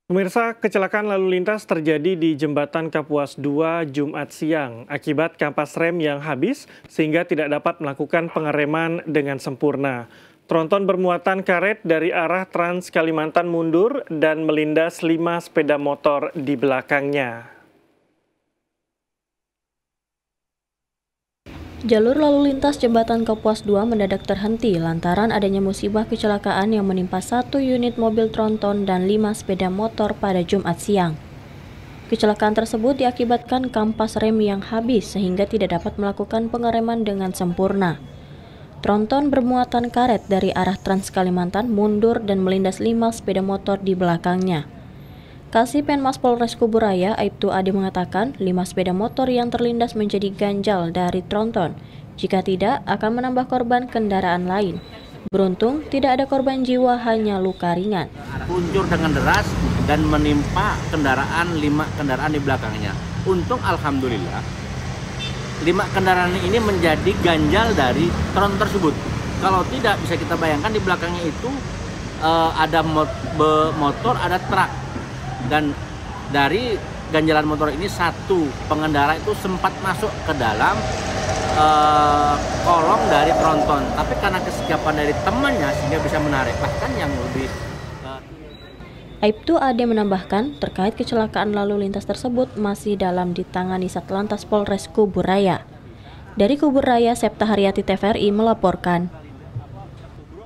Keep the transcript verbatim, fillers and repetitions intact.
Pemirsa, kecelakaan lalu lintas terjadi di Jembatan Kapuas dua Jumat siang akibat kampas rem yang habis sehingga tidak dapat melakukan pengereman dengan sempurna. Tronton bermuatan karet dari arah Trans Kalimantan mundur dan melindas lima sepeda motor di belakangnya. Jalur lalu lintas Jembatan Kapuas dua mendadak terhenti lantaran adanya musibah kecelakaan yang menimpa satu unit mobil tronton dan lima sepeda motor pada Jumat siang. Kecelakaan tersebut diakibatkan kampas rem yang habis sehingga tidak dapat melakukan pengereman dengan sempurna. Tronton bermuatan karet dari arah Trans Kalimantan mundur dan melindas lima sepeda motor di belakangnya. Kasih Penmas Polres Kuburaya, Aibtu Ade mengatakan lima sepeda motor yang terlindas menjadi ganjal dari tronton. Jika tidak, akan menambah korban kendaraan lain. Beruntung, tidak ada korban jiwa, hanya luka ringan. Luncur dengan deras dan menimpa kendaraan lima kendaraan di belakangnya. Untung alhamdulillah, lima kendaraan ini menjadi ganjal dari tron tersebut. Kalau tidak, bisa kita bayangkan di belakangnya itu uh, ada mot motor, ada truk. Dan dari ganjalan motor ini satu pengendara itu sempat masuk ke dalam uh, kolong dari tronton, tapi karena kesiapan dari temannya sehingga bisa menarik. Bahkan yang lebih uh... Aibtu Ade menambahkan terkait kecelakaan lalu lintas tersebut masih dalam ditangani Satlantas Polres Kuburaya. Dari Kuburaya, Septa Haryati T V R I melaporkan.